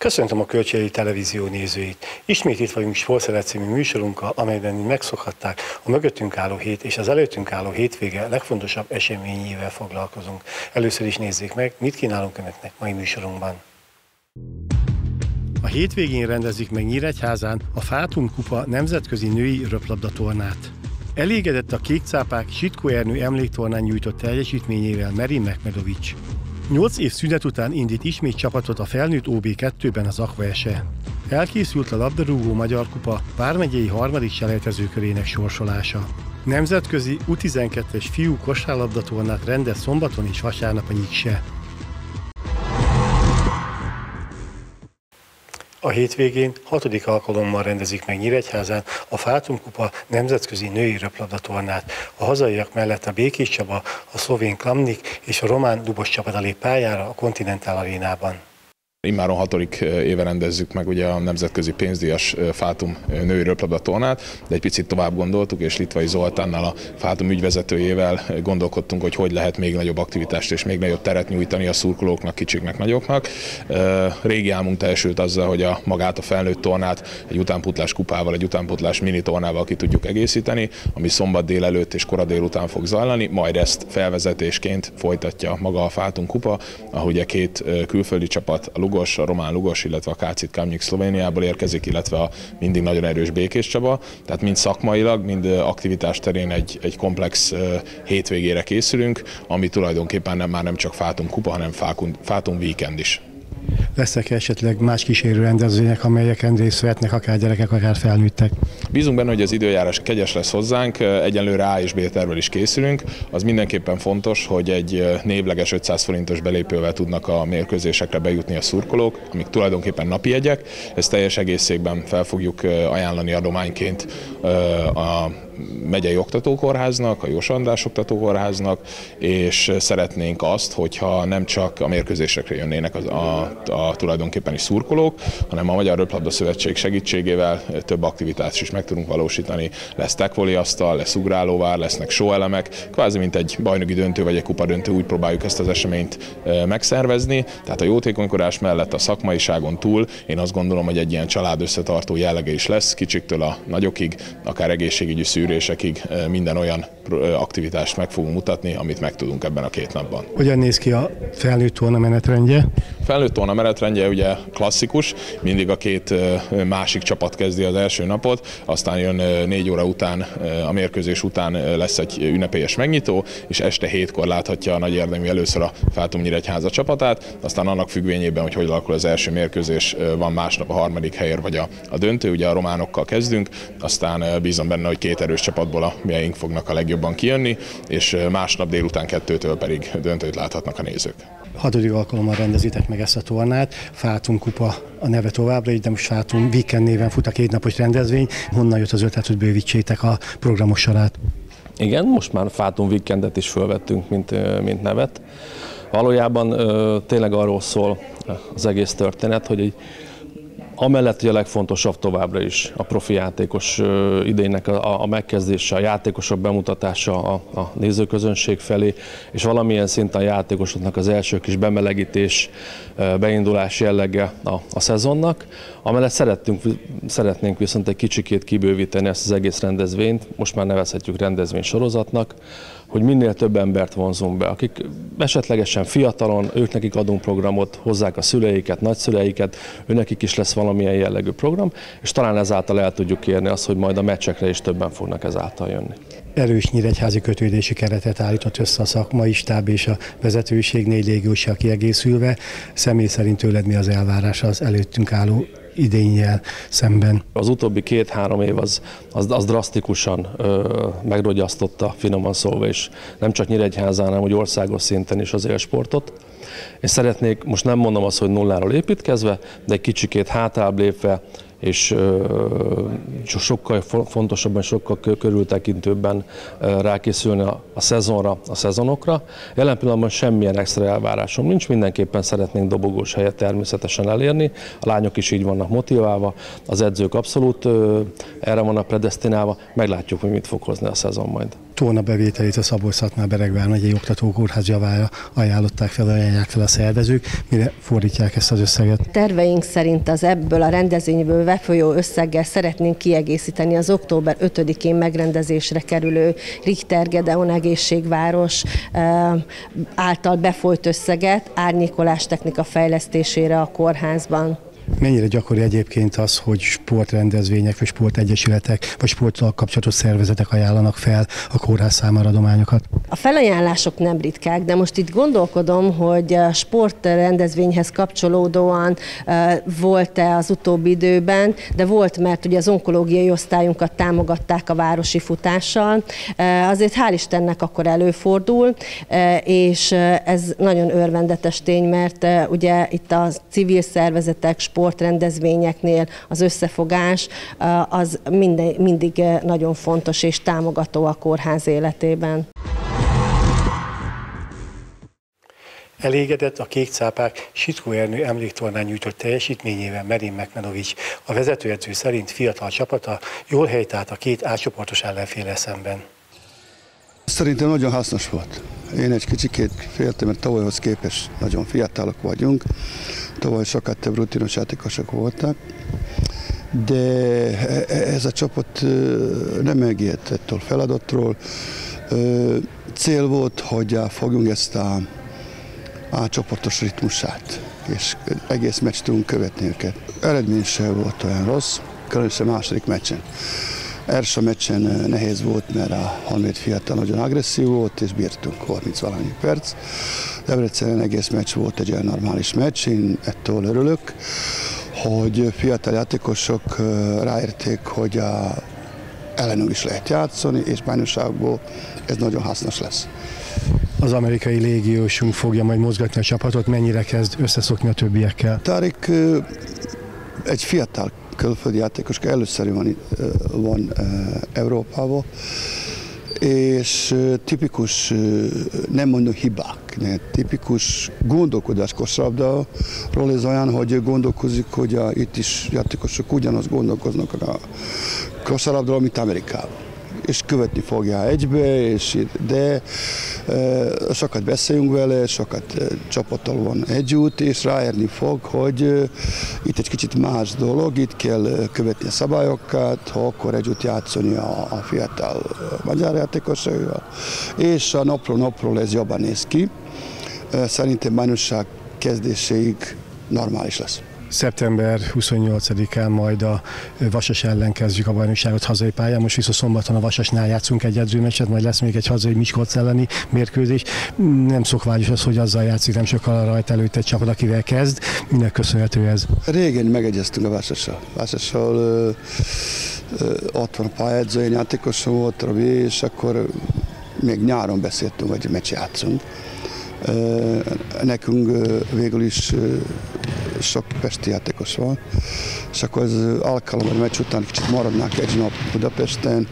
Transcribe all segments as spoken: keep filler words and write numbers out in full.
Köszöntöm a Kölcsei Televízió nézőit! Ismét itt vagyunk Sportszeret című műsorunkkal, amelyben megszokhatták a mögöttünk álló hét és az előttünk álló hétvége legfontosabb eseményével foglalkozunk. Először is nézzék meg, mit kínálunk Önöknek mai műsorunkban. A hétvégén rendezik meg Nyíregyházán a Fátum Kupa nemzetközi női röplabdatornát. Elégedett a kékcápák Sitkó Ernő emléktornán nyújtott teljesítményével Merin Mekmedovics. Nyolc év szünet után indít ismét csapatot a felnőtt ó bé kettőben az Aquaese. Elkészült a labdarúgó Magyar Kupa vármegyei harmadik selejtezőkörének sorsolása. Nemzetközi U tizenkettes fiú kosárlabdatornát rendez szombaton és vasárnap a Nyikse. A hétvégén hatodik alkalommal rendezik meg Nyíregyházán a Fátum Kupa nemzetközi női röplabdatornát. A hazaiak mellett a Békés Csaba, a szlovén Klamnik és a román Dubos csapata lép pályára a Continental arénában. Immáron hatodik éve rendezzük meg ugye a nemzetközi pénzdíjas Fátum női röplabdatornát, de egy picit tovább gondoltuk, és Litvai Zoltánnal, a Fátum ügyvezetőjével gondolkodtunk, hogy hogy lehet még nagyobb aktivitást és még nagyobb teret nyújtani a szurkolóknak, kicsiknek, nagyoknak. Régi álmunk teljesült azzal, hogy a magát a felnőtt tornát egy utánpótlás kupával, egy utánpótlás mini tornával ki tudjuk egészíteni, ami szombat délelőtt és kora délután fog zajlani, majd ezt felvezetésként folytatja maga a Fátum Kupa, ahol ugye két külföldi csapat, a Lugos, a román Lugos, illetve a Kácit Kamnik Szlovéniából érkezik, illetve a mindig nagyon erős Békés Csaba. Tehát mind szakmailag, mind aktivitás terén egy, egy komplex hétvégére készülünk, ami tulajdonképpen nem, már nem csak Fátum Kupa, hanem Fátum, Fátum Weekend is. Lesznek esetleg más kísérő rendezvények, amelyeken részt vehetnek akár gyerekek, akár felnőttek? Bízunk benne, hogy az időjárás kegyes lesz hozzánk, egyenlőre A és B tervvel is készülünk. Az mindenképpen fontos, hogy egy névleges ötszáz forintos belépővel tudnak a mérkőzésekre bejutni a szurkolók, amik tulajdonképpen napi jegyek. Ezt teljes egészében fel fogjuk ajánlani adományként a megyei oktatókórháznak, a Jós András oktatókórháznak, és szeretnénk azt, hogyha nem csak a mérkőzésekre jönnének a, a, a tulajdonképpeni szurkolók, hanem a Magyar Röplabda Szövetség segítségével több aktivitást is meg tudunk valósítani. Lesz tekvoli asztal, lesz ugrálóvár, lesznek showelemek, kvázi mint egy bajnoki döntő vagy egy kupadöntő, úgy próbáljuk ezt az eseményt megszervezni. Tehát a jótékonykodás mellett a szakmaiságon túl én azt gondolom, hogy egy ilyen család összetartó jellege is lesz, kicsiktől a nagyokig, akár egészségügyi szűrésekig minden olyan aktivitást meg fogunk mutatni, amit meg tudunk ebben a két napban. Hogyan néz ki a felnőtt torna menetrendje? A felnőtt torna menetrendje ugye klasszikus, mindig a két másik csapat kezdi az első napot, aztán jön négy óra után, a mérkőzés után lesz egy ünnepélyes megnyitó, és este hétkor láthatja a nagy érdemű először a Fátum Nyíregyháza csapatát, aztán annak függvényében, hogy hogy alakul az első mérkőzés, van másnap a harmadik helyér vagy a, a döntő, ugye a románokkal kezdünk, aztán bízom benne, hogy két erős csapatból a mieink fognak a legjobban kijönni, és másnap délután kettőtől pedig döntőt láthatnak a nézők. Hatodik alkalommal rendezitek meg ezt a tornát, Fátum Kupa a neve továbbra is, de most Fátum Weekend néven fut a kétnapos rendezvény. Honnan jött az ötlet, hogy bővítsétek a programos sorát? Igen, most már Fátum Weekendet is fölvettünk, mint, mint nevet. Valójában tényleg arról szól az egész történet, hogy egy amellett, hogy a legfontosabb továbbra is a profi játékos idénynek a, a megkezdése, a játékosok bemutatása a, a nézőközönség felé, és valamilyen szinten a játékosoknak az első kis bemelegítés, beindulás jellege a, a szezonnak. Amellett szerettünk, szeretnénk viszont egy kicsikét kibővíteni ezt az egész rendezvényt, most már nevezhetjük rendezvény sorozatnak, hogy minél több embert vonzunk be, akik esetlegesen fiatalon, ők nekik adunk programot, hozzák a szüleiket, nagyszüleiket, őnekik is lesz valamilyen jellegű program, és talán ezáltal el tudjuk érni azt, hogy majd a meccsekre is többen fognak ezáltal jönni. Erős nyíregyházi kötődési keretet állított össze a szakmai stáb és a vezetőség, négy légióssal kiegészülve. Személy szerint tőled mi az elvárás az előttünk álló idényjel szemben? Az utóbbi két-három év az, az, az drasztikusan ö, megrogyasztotta, finoman szólva is, nem csak Nyíregyházán, hanem hogy országos szinten is az élsportot. És szeretnék, most nem mondom azt, hogy nulláról építkezve, de egy kicsikét hátrább lépve, és ö, sokkal fontosabban, sokkal körültekintőbben ö, rákészülni a, a szezonra, a szezonokra. Jelen pillanatban semmilyen extra elvárásom nincs, mindenképpen szeretnénk dobogós helyet természetesen elérni. A lányok is így vannak motiválva, az edzők abszolút ö, erre vannak predesztinálva, meglátjuk, hogy mit fog hozni a szezon majd. torna bevételét a Szabolcs-Szatmár-Bereg vármegyei oktatókórház javára ajánlották fel, ajánlják fel a szervezők, mire fordítják ezt az összeget. Terveink szerint az ebből a rendezvényből befolyó összeggel szeretnénk kiegészíteni az október ötödikén megrendezésre kerülő Richter Gedeon egészségváros által befolyt összeget árnyékolás technika fejlesztésére a kórházban. Mennyire gyakori egyébként az, hogy sportrendezvények, vagy sportegyesületek, vagy sporttal kapcsolatos szervezetek ajánlanak fel a kórház számára adományokat? A felajánlások nem ritkák, de most itt gondolkodom, hogy a sportrendezvényhez kapcsolódóan volt-e az utóbbi időben, de volt, mert ugye az onkológiai osztályunkat támogatták a városi futással. Azért hál' Istennek akkor előfordul, és ez nagyon örvendetes tény, mert ugye itt a civil szervezetek, sportrendezvényeknél az összefogás az minden, mindig nagyon fontos és támogató a kórház életében. Elégedett a kékcápák Sitkó Ernő emléktornán nyújtott teljesítményével Merin Mekmenovics. A vezetőedző szerint fiatal csapata jól helytált a két A-csoportos ellenféllel szemben. Szerintem nagyon hasznos volt. Én egy kicsikét féltem, mert tavalyhoz képest nagyon fiatalok vagyunk. Tavaly sokat több rutinos játékosok voltak, de ez a csapat nem megijedt ettől a feladatról. Cél volt, hogy fogjunk ezt a A-csoportos ritmusát, és egész meccs tudunk követni őket. Eredmény sem volt olyan rossz, különösen második meccsen. Első meccsen nehéz volt, mert a Honvéd fiatal nagyon agresszív volt, és bírtunk harminc-valahány perc. Debrecenben egész meccs volt egy olyan normális meccs, én ettől örülök, hogy fiatal játékosok ráérték, hogy a ellenünk is lehet játszani, és bajnokságból ez nagyon hasznos lesz. Az amerikai légiósunk fogja majd mozgatni a csapatot, mennyire kezd összeszokni a többiekkel? Tarik egy fiatal külföldi játékos, először van, van Európában, és tipikus, nem mondom hibák, ne, tipikus gondolkodás kosárlabdáról, ez olyan, hogy gondolkozik, hogy a, itt is játékosok ugyanaz gondolkoznak a kosárlabdáról, mint Amerikában. És követni fogja egybe, és, de e, sokat beszéljünk vele, sokat e, csapattal van együtt, és ráérni fog, hogy e, itt egy kicsit más dolog, itt kell követni a szabályokat, ha akkor együtt játszani a, a fiatal magyar játékosokkal, és a napról napról ez jobban néz ki. E, szerintem bajnokság kezdéséig normális lesz. Szeptember huszonnyolcadikán majd a Vasas ellen kezdjük a bajnokságot hazai pályán, most viszont szombaton a Vasasnál játszunk egy edzőmeccset, majd lesz még egy hazai Miskolc elleni mérkőzés. Nem szokványos az, hogy azzal játszik nem sokkal a rajta előtt egy csapat, akivel kezd. Minek köszönhető ez? Régen megegyeztünk a Vasassal. Vasassal ö, ö, ott van a pályaedző, én játékosom volt, Robi, és akkor még nyáron beszéltünk, hogy meccs játszunk. Ö, nekünk ö, végül is ö, sok pesti játékos van, és akkor az alkalom, hogy meccs után kicsit maradnánk egy nap Budapesten.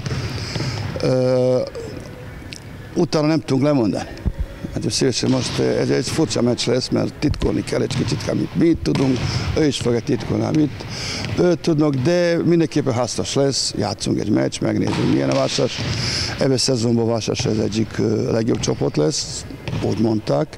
Uh, utána nem tudunk lemondani. Hát szívesen most ez egy furcsa meccs lesz, mert titkolni kell egy kicsit, amit mi tudunk, ő is fogja titkolni, amit ő tudnak, de mindenképpen hasznos lesz, játszunk egy meccs, megnézzük milyen a Vasas. Ebben a szezonban Vasas ez egyik legjobb csapat lesz, úgy mondták.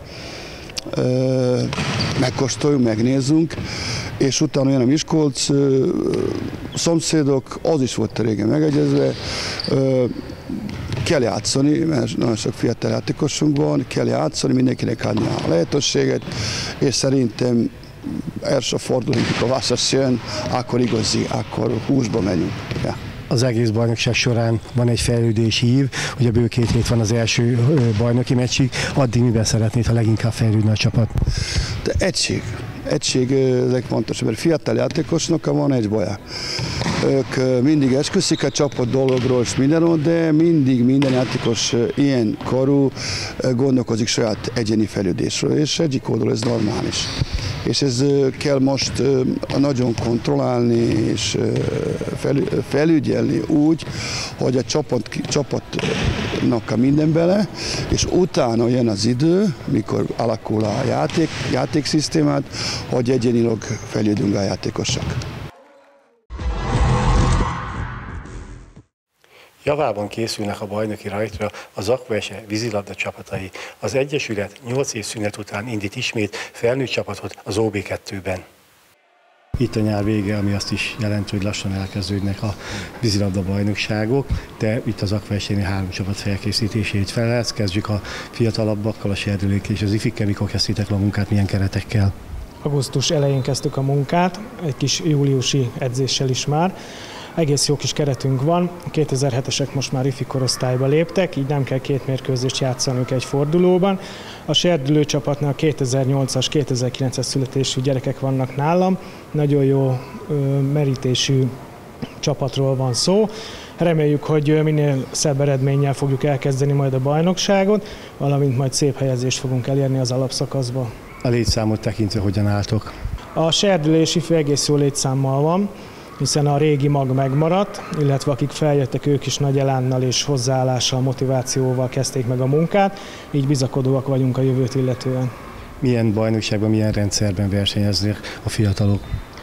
Uh, megkóstoljunk, megnézzünk, és utána jön a Miskolc, uh, szomszédok, az is volt régen megegyezve, uh, kell játszani, mert nagyon sok fiatal játékosunk van, kell játszani, mindenkinek adni a lehetőséget, és szerintem első fordulunk, a Vasas jön, akkor igazi, akkor húsba megyünk. Ja. Az egész bajnokság során van egy fejlődési ív, hogy a bő két hét van az első bajnoki meccsig, addig miben szeretnéd, ha leginkább fejlődne a csapat? De egység. Egység legfontosabb, mert fiatal játékosnak van egy baja. Ők mindig esküszik a csapat dologról és mindenről, de mindig minden játékos ilyen korú gondolkozik saját egyéni fejlődésről, és egyik oldalról ez normális. És ez kell most nagyon kontrollálni és felügyelni úgy, hogy a csapat, csapatnak a minden bele, és utána jön az idő, mikor alakul a játék, játékszisztémát, hogy egyénileg fejlődünk a játékosok. Javában készülnek a bajnoki rajtra a Zakóeser vízilabda csapatai. Az Egyesület nyolc év szünet után indít ismét felnőtt csapatot az ó bé kettőben. Itt a nyár vége, ami azt is jelenti, hogy lassan elkezdődnek a vízilabda bajnokságok, de itt az Zakóeseri három csapat felkészítését felelsz. Kezdjük a fiatalabbakkal, a serdülők és az ifikkel. Mikor kezdtétek a munkát, milyen keretekkel? Augusztus elején kezdtük a munkát, egy kis júliusi edzéssel is már. Egész jó kis keretünk van, a kétezer-hetesek most már ifi korosztályba léptek, így nem kell két mérkőzést játszanunk egy fordulóban. A serdülő csapatnál kétezer-nyolcas, kétezer-kilences születésű gyerekek vannak nálam, nagyon jó ö, merítésű csapatról van szó. Reméljük, hogy minél szebb eredménnyel fogjuk elkezdeni majd a bajnokságot, valamint majd szép helyezést fogunk elérni az alapszakaszba. A létszámot tekintve hogyan álltok? A serdülés ifi egész jó létszámmal van, hiszen a régi mag megmaradt, illetve akik feljöttek, ők is nagy elánnal és hozzáállással, motivációval kezdték meg a munkát, így bizakodóak vagyunk a jövőt illetően. Milyen bajnokságban, milyen rendszerben versenyeznek a fiatalok?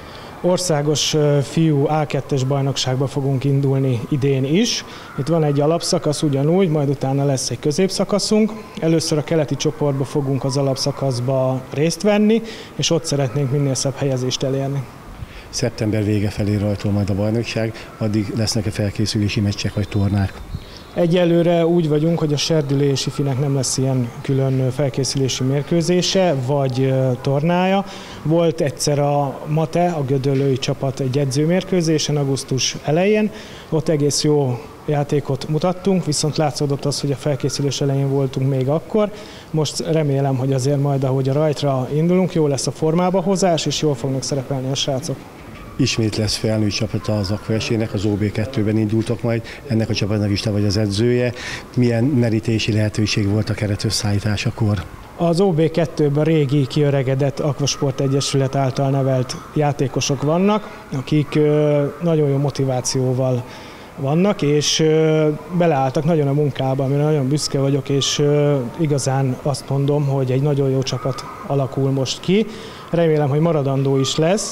Országos fiú á kettes bajnokságba fogunk indulni idén is. Itt van egy alapszakasz ugyanúgy, majd utána lesz egy középszakaszunk. Először a keleti csoportba fogunk az alapszakaszba részt venni, és ott szeretnénk minél szebb helyezést elérni. Szeptember vége felé rajtol majd a bajnokság, addig lesznek-e felkészülési meccsek vagy tornák? Egyelőre úgy vagyunk, hogy a serdülés ifinek nem lesz ilyen külön felkészülési mérkőzése vagy tornája. Volt egyszer a MATE, a gödöllői csapat egy edzőmérkőzésen augusztus elején, ott egész jó játékot mutattunk, viszont látszódott az, hogy a felkészülés elején voltunk még akkor. Most remélem, hogy azért majd, ahogy a rajtra indulunk, jó lesz a formába hozás, és jól fognak szerepelni a srácok. Ismét lesz felnőtt csapata az Zakóesének, az ó bé kettőben indultok majd, ennek a csapatnak is te vagy az edzője. Milyen merítési lehetőség volt a keret összeállításakor? Az ó bé kettőben régi, kiöregedett Akvasport Egyesület által nevelt játékosok vannak, akik nagyon jó motivációval vannak, és beleálltak nagyon a munkába, amire nagyon büszke vagyok, és igazán azt mondom, hogy egy nagyon jó csapat alakul most ki. Remélem, hogy maradandó is lesz,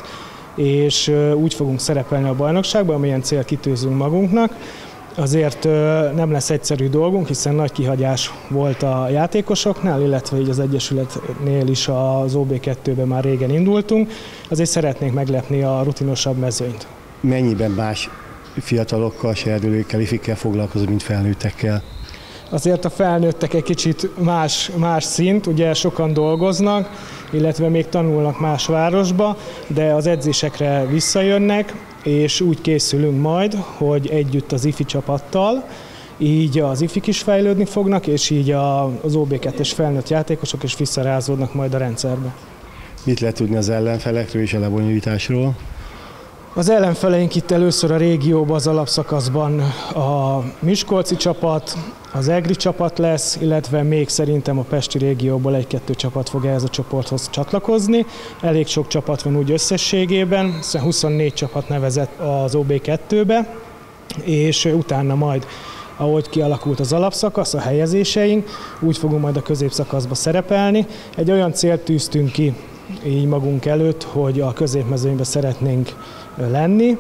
és úgy fogunk szerepelni a bajnokságban, amilyen cél kitűzünk magunknak. Azért nem lesz egyszerű dolgunk, hiszen nagy kihagyás volt a játékosoknál, illetve így az Egyesületnél is az ó bé kettőben már régen indultunk. Azért szeretnénk meglepni a rutinosabb mezőnyt. Mennyiben más fiatalokkal, serdülőkkel, ifikkel foglalkozó, mint felnőttekkel? Azért a felnőttek egy kicsit más, más szint, ugye sokan dolgoznak, illetve még tanulnak más városba, de az edzésekre visszajönnek, és úgy készülünk majd, hogy együtt az ifi csapattal, így az ifik is fejlődni fognak, és így az ó bé kettes felnőtt játékosok is visszarázódnak majd a rendszerbe. Mit lehet tudni az ellenfelekről és a lebonyolításról? Az ellenfeleink itt először a régióban, az alapszakaszban a miskolci csapat, az egri csapat lesz, illetve még szerintem a pesti régióból egy-kettő csapat fog ehhez a csoporthoz csatlakozni. Elég sok csapat van úgy összességében, hiszen huszonnégy csapat nevezett az ó bé kettőbe, és utána majd, ahogy kialakult az alapszakasz, a helyezéseink, úgy fogunk majd a középszakaszba szerepelni. Egy olyan célt tűztünk ki így magunk előtt, hogy a középmezőnyben szeretnénk lenni,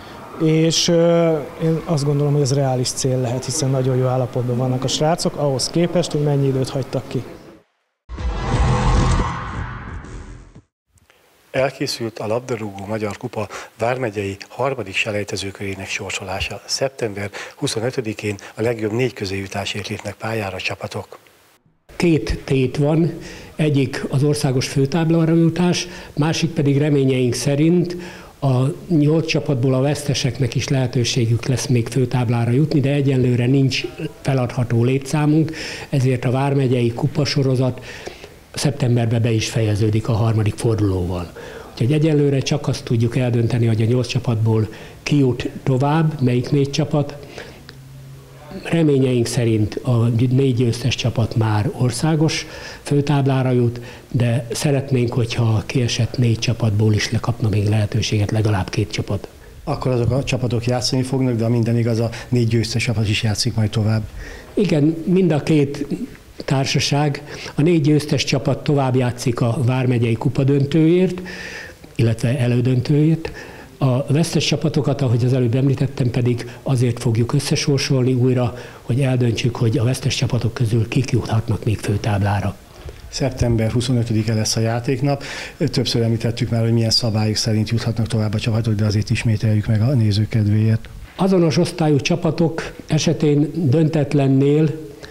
és én azt gondolom, hogy ez reális cél lehet, hiszen nagyon jó állapotban vannak a srácok, ahhoz képest, hogy mennyi időt hagytak ki. Elkészült a labdarúgó Magyar Kupa vármegyei harmadik selejtezőkörének sorsolása. szeptember huszonötödikén a legjobb négy közéjutásért lépnek pályára a csapatok. Két tét van, egyik az országos főtáblára jutás, másik pedig reményeink szerint a nyolc csapatból a veszteseknek is lehetőségük lesz még főtáblára jutni, de egyenlőre nincs feladható létszámunk, ezért a vármegyei kupasorozat szeptemberben be is fejeződik a harmadik fordulóval. Úgyhogy egyelőre csak azt tudjuk eldönteni, hogy a nyolc csapatból ki jut tovább, melyik négy csapat. Reményeink szerint a négy győztes csapat már országos főtáblára jut, de szeretnénk, hogyha kiesett négy csapatból is lekapna még lehetőséget legalább két csapat. Akkor azok a csapatok játszani fognak, de minden igaz, a négy győztes csapat is játszik majd tovább. Igen, mind a két társaság, a négy győztes csapat tovább játszik a vármegyei kupadöntőért, illetve elődöntőért. A vesztes csapatokat, ahogy az előbb említettem, pedig azért fogjuk összesorsolni újra, hogy eldöntsük, hogy a vesztes csapatok közül kik juthatnak még főtáblára. szeptember huszonötödike lesz a játéknap. Többször említettük már, hogy milyen szabályok szerint juthatnak tovább a csapatok, de azért ismételjük meg a nézők kedvéért. Azonos osztályú csapatok esetén döntetlennél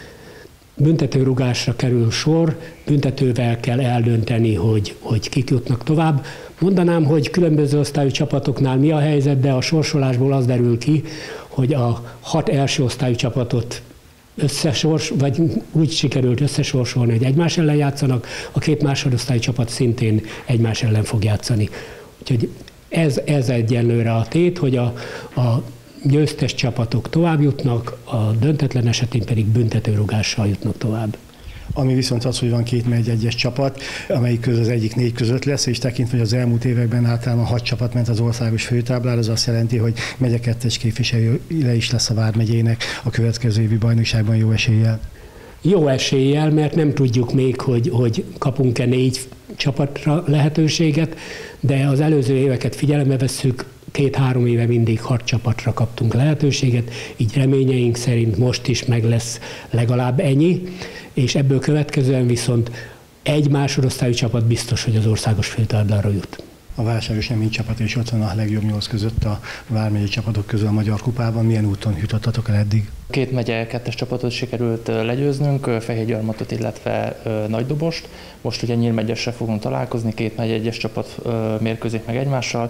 büntetőrugásra kerül sor, büntetővel kell eldönteni, hogy, hogy kik jutnak tovább. Mondanám, hogy különböző osztályú csapatoknál mi a helyzet, de a sorsolásból az derül ki, hogy a hat első osztályú csapatot összesors, vagy úgy sikerült összesorsolni, hogy egymás ellen játszanak, a két másodosztályú csapat szintén egymás ellen fog játszani. Úgyhogy ez, ez egyenlőre a tét, hogy a, a győztes csapatok tovább jutnak, a döntetlen esetén pedig büntetőrugással jutnak tovább. Ami viszont az, hogy van két megy-egyes csapat, amelyik közül az egyik négy között lesz, és tekintve, hogy az elmúlt években általában hat csapat ment az országos főtáblára, az azt jelenti, hogy megye kettes képviselője is lesz a Vármegyének a következő évi bajnokságban jó eséllyel. Jó eséllyel, mert nem tudjuk még, hogy, hogy kapunk-e négy csapatra lehetőséget, de az előző éveket figyelembe vesszük, két-három éve mindig hat csapatra kaptunk lehetőséget, így reményeink szerint most is meg lesz legalább ennyi, és ebből következően viszont egy másodosztályú csapat biztos, hogy az országos főtáblára jut. A Válságos Nemény csapat és ott van a legjobb nyolc között a vármegyei csapatok közül a Magyar Kupában. Milyen úton jutottatok el eddig? Két megye kettes csapatot sikerült legyőznünk, Fehérgyarmatot, illetve Nagydobost. Most ugye Nyírmegyessel fogunk találkozni, két megye egyes csapat mérkőzik meg egymással.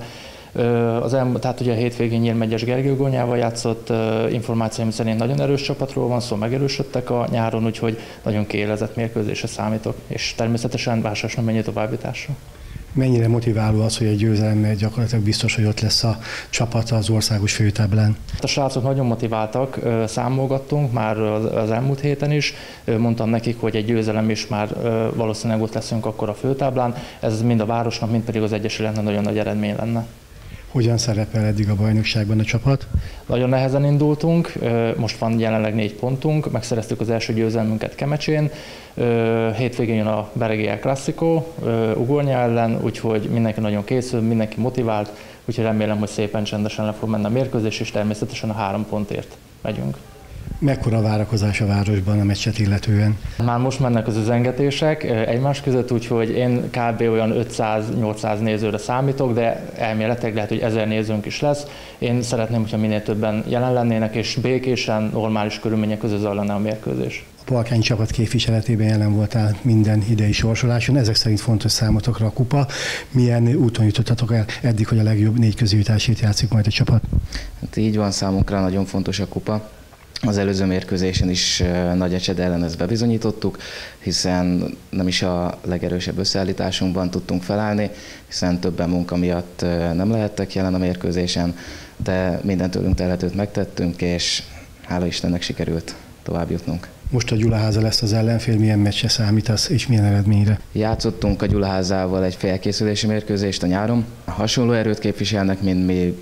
Az elmúlt, tehát ugye a hétvégén Nyírmegyes Gergő Gólnyával játszott, információim szerint nagyon erős csapatról van szó, megerősödtek a nyáron, úgyhogy nagyon kiélezett mérkőzésre számítok, és természetesen Válságos Neményi továbbjutásra. Mennyire motiváló az, hogy egy győzelemmel gyakorlatilag biztos, hogy ott lesz a csapat az országos főtáblán? A srácok nagyon motiváltak, számolgattunk már az elmúlt héten is, mondtam nekik, hogy egy győzelem is már valószínűleg ott leszünk akkor a főtáblán, ez mind a városnak, mind pedig az Egyesületnek nagyon nagy eredmény lenne. Hogyan szerepel eddig a bajnokságban a csapat? Nagyon nehezen indultunk, most van jelenleg négy pontunk, megszereztük az első győzelmünket Kemecsén, hétvégén jön a Beregélyel Classico Ugornya ellen, úgyhogy mindenki nagyon készül, mindenki motivált, úgyhogy remélem, hogy szépen csendesen le fog menni a mérkőzés, és természetesen a három pontért megyünk. Mekkora várakozás a városban a meccset illetően? Már most mennek az üzengetések egymás között, úgyhogy én kb. Olyan ötszáz-nyolcszáz nézőre számítok, de elméletileg lehet, hogy ezer nézőnk is lesz. Én szeretném, hogyha minél többen jelen lennének, és békésen, normális körülmények között zajlana a mérkőzés. A Palkány csapat képviseletében jelen voltál minden idei sorsoláson, ezek szerint fontos számotokra a kupa. Milyen úton jutottatok el eddig, hogy a legjobb négy közéjutásért játszik majd a csapat? Hát így van, számunkra nagyon fontos a kupa. Az előző mérkőzésen is Nagy Ecsed ellen ezt bebizonyítottuk, hiszen nem is a legerősebb összeállításunkban tudtunk felállni, hiszen többen munka miatt nem lehettek jelen a mérkőzésen, de minden tőlünk telhetőt megtettünk, és hála Istennek sikerült tovább jutnunk. Most a Gyulaháza lesz az ellenfél, milyen meccse számítasz és milyen eredményre? Játszottunk a Gyulaházával egy felkészülési mérkőzést a nyáron. Hasonló erőt képviselnek, mint mi,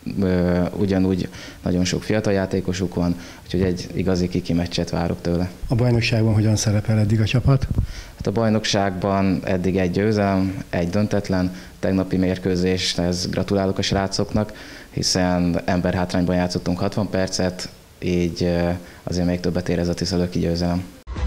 ugyanúgy nagyon sok fiatal játékosuk van, úgyhogy egy igazi kiki meccset várok tőle. A bajnokságban hogyan szerepel eddig a csapat? Hát a bajnokságban eddig egy győzelem, egy döntetlen, tegnapi mérkőzés, ez gratulálok a srácoknak, hiszen emberhátrányban játszottunk hatvan percet, így azért még többet ér ez a Tiszalöki győzelem.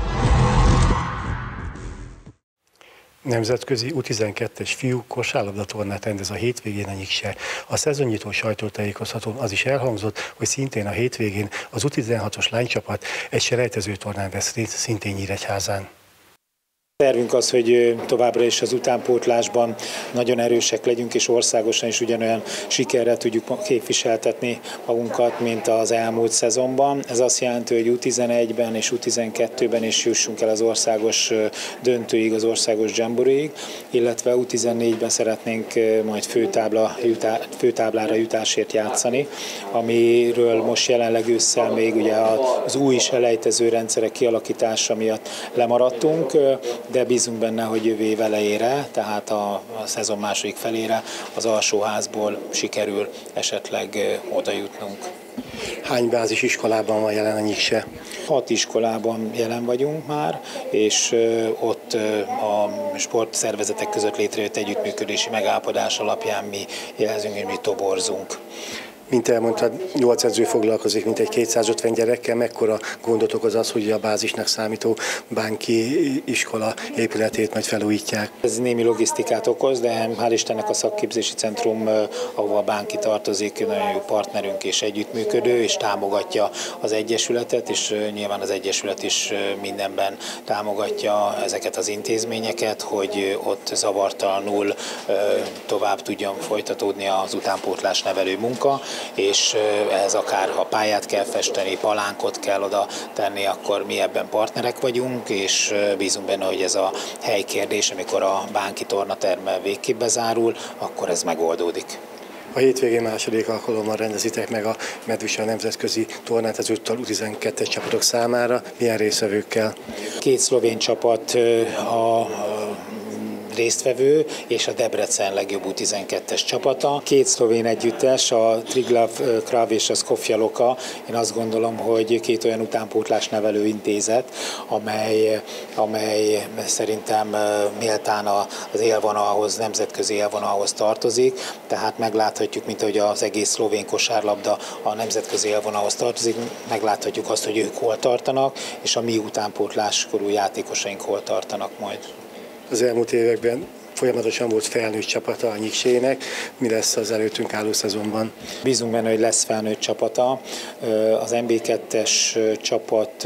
Nemzetközi U tizenkettes fiú kosárlabda tornát rendez a hétvégén a Nyikse. A szezonnyitó sajtótájékoztatón az is elhangzott, hogy szintén a hétvégén az U tizenhatos lánycsapat egy selejtező tornán vesz részt, szintén Nyíregyházán. Tervünk az, hogy továbbra is az utánpótlásban nagyon erősek legyünk, és országosan is ugyanolyan sikerrel tudjuk képviseltetni magunkat, mint az elmúlt szezonban. Ez azt jelenti, hogy U tizenegyben és U tizenkettőben is jussunk el az országos döntőig, az országos jamboréig, illetve U tizennégyben szeretnénk majd főtábla, főtáblára jutásért játszani, amiről most jelenleg ősszel még ugye az új selejtező rendszerek kialakítása miatt lemaradtunk, de bízunk benne, hogy jövő év elejére, tehát a, a szezon második felére az alsóházból sikerül esetleg oda jutnunk. Hány bázisiskolában van jelen a Nyikse? Hat iskolában jelen vagyunk már, és ott a sportszervezetek között létrejött együttműködési megállapodás alapján mi jelzünk, hogy mi toborzunk. Mint elmondtad, nyolc edző foglalkozik, mint egy kétszázötven gyerekkel. Mekkora gondot okoz az, hogy a bázisnak számító Bánki iskola épületét majd felújítják? Ez némi logisztikát okoz, de hál' Istennek a szakképzési centrum, ahova Bánki tartozik, nagyon jó partnerünk és együttműködő, és támogatja az egyesületet, és nyilván az egyesület is mindenben támogatja ezeket az intézményeket, hogy ott zavartalanul tovább tudjon folytatódni az utánpótlás nevelő munka, és ehhez akár ha pályát kell festeni, palánkot kell oda tenni, akkor mi ebben partnerek vagyunk, és bízunk benne, hogy ez a helykérdés, amikor a Bánki tornaterme végképp bezárul, akkor ez megoldódik. A hétvégén második alkalommal rendezitek meg a Medvisa nemzetközi tornát az U tizenkettes csapatok számára. Milyen résztvevőkkel? Két szlovén csapat a résztvevő, és a Debrecen legjobb U tizenkettes csapata. Két szlovén együttes, a Triglav Krav és a Skofja Loka. Én azt gondolom, hogy két olyan utánpótlás nevelő intézet, amely, amely szerintem méltán az élvonalhoz, nemzetközi élvonalhoz tartozik, tehát megláthatjuk, mint ahogy az egész szlovén kosárlabda a nemzetközi élvonalhoz tartozik, megláthatjuk azt, hogy ők hol tartanak, és a mi utánpótláskorú játékosaink hol tartanak majd. Az elmúlt években folyamatosan volt felnőtt csapata a Nyiksének. Mi lesz az előttünk álló szezonban? Bízunk benne, hogy lesz felnőtt csapata. Az en bé kettes csapat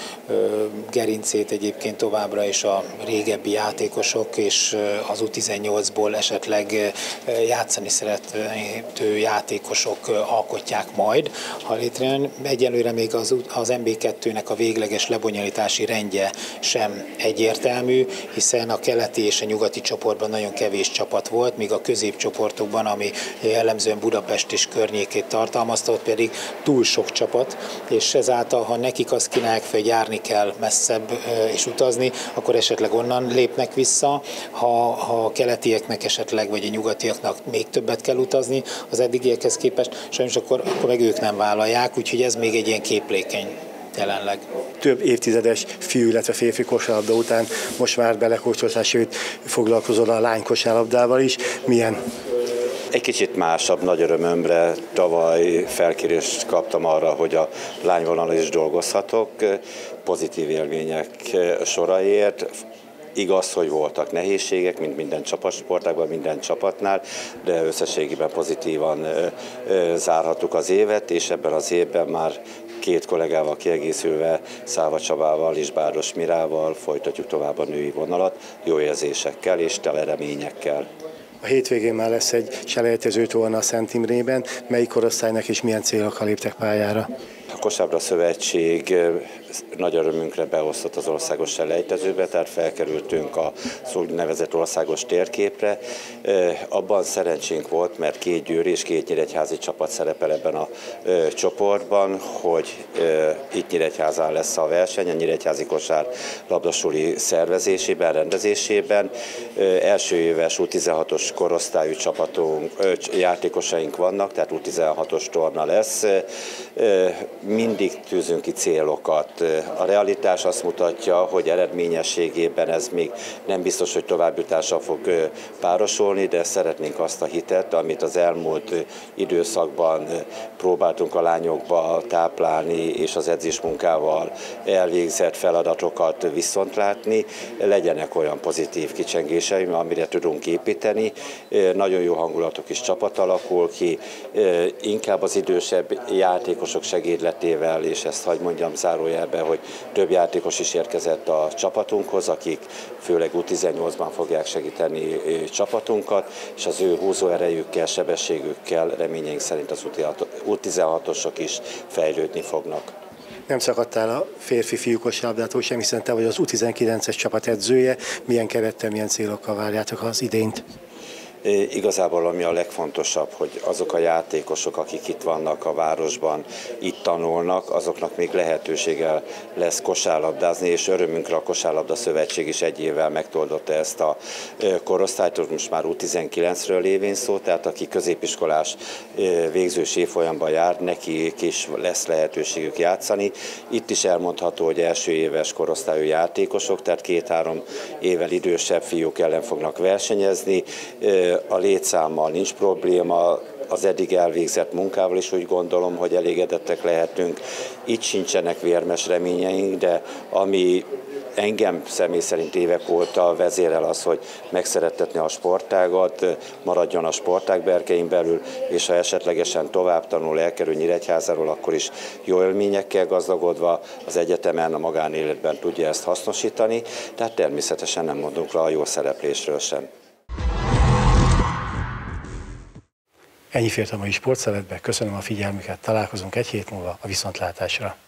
gerincét egyébként továbbra is a régebbi játékosok és az U tizennyolcból esetleg játszani szerető játékosok alkotják majd. Ha létrejön, egyelőre még az, az en bé kettőnek a végleges lebonyolítási rendje sem egyértelmű, hiszen a keleti és a nyugati csoportban nagyon kevés csapat volt, míg a középcsoportokban, ami jellemzően Budapest és környékét tartalmazta, ott pedig túl sok csapat, és ezáltal, ha nekik azt kínálják fel, hogy járni kell messzebb és utazni, akkor esetleg onnan lépnek vissza, ha, ha a keletieknek esetleg, vagy a nyugatiaknak még többet kell utazni az eddigiekhez képest, sajnos akkor, akkor meg ők nem vállalják, úgyhogy ez még egy ilyen képlékeny jelenleg. Több évtizedes fiú, illetve férfi kosárlabda után most már belekóstoltál, sőt foglalkozol a lány kosárlabdával is. Milyen? Egy kicsit másabb, nagy örömömre tavaly felkérést kaptam arra, hogy a lányvonalon is dolgozhatok, pozitív élmények soraiért. Igaz, hogy voltak nehézségek, mint minden csapatsportágban, minden csapatnál, de összességében pozitívan ö, ö, zárhattuk az évet, és ebben az évben már két kollégával kiegészülve, Száva Csabával és Bárdos Mirával folytatjuk tovább a női vonalat, jó érzésekkel és tele reményekkel. A hétvégén már lesz egy selejtező torna a Szent Imrében. Melyik korosztálynak és milyen célokkal léptek pályára? A Kosárlabda Szövetség nagy örömünkre beosztott az országos selejtezőbe, tehát felkerültünk az úgynevezett országos térképre. Abban szerencsénk volt, mert két győri és két nyíregyházi csapat szerepel ebben a csoportban, hogy itt Nyíregyházán lesz a verseny, a Nyíregyházi kosárlabdasuli szervezésében, rendezésében. Első éves U tizenhatos korosztályú csapatunk, játékosaink vannak, tehát U tizenhatos torna lesz. Mindig tűzünk ki célokat. A realitás azt mutatja, hogy eredményességében ez még nem biztos, hogy továbbjutással fog párosulni, de szeretnénk azt a hitet, amit az elmúlt időszakban próbáltunk a lányokba táplálni, és az edzésmunkával elvégzett feladatokat viszont látni, legyenek olyan pozitív kicsengéseim, amire tudunk építeni. Nagyon jó hangulatok is csapat alakul ki, inkább az idősebb játékosok segédletével, és ezt hagy mondjam zárójelben, hogy több játékos is érkezett a csapatunkhoz, akik főleg U tizennyolcban fogják segíteni csapatunkat, és az ő húzóerejükkel, sebességükkel reményeink szerint az U tizenhatosok is fejlődni fognak. Nem szakadtál a férfi fiú kosárlabdától sem, hiszen te vagy az U tizenkilences csapat edzője. Milyen kerettel, milyen célokkal várjátok az idényt? Igazából ami a legfontosabb, hogy azok a játékosok, akik itt vannak a városban, itt tanulnak, azoknak még lehetősége lesz kosárlabdázni, és örömünkre a Kosárlabda Szövetség is egy évvel megtoldotta ezt a korosztályt, most már U tizenkilencről lévén szó, tehát aki középiskolás végzős évfolyamban jár, neki is lesz lehetőségük játszani. Itt is elmondható, hogy első éves korosztályú játékosok, tehát két-három évvel idősebb fiúk ellen fognak versenyezni. A létszámmal nincs probléma, az eddig elvégzett munkával is úgy gondolom, hogy elégedettek lehetünk. Itt sincsenek vérmes reményeink, de ami engem személy szerint évek óta vezérel az, hogy megszerettetni a sportágat, maradjon a sportág berkein belül, és ha esetlegesen tovább tanul, elkerül Nyíregyházáról, akkor is jó élményekkel gazdagodva az egyetemen, a magánéletben tudja ezt hasznosítani, tehát természetesen nem mondunk le a jó szereplésről sem. Ennyi fért a mai sportszeletbe, köszönöm a figyelmüket, találkozunk egy hét múlva a viszontlátásra.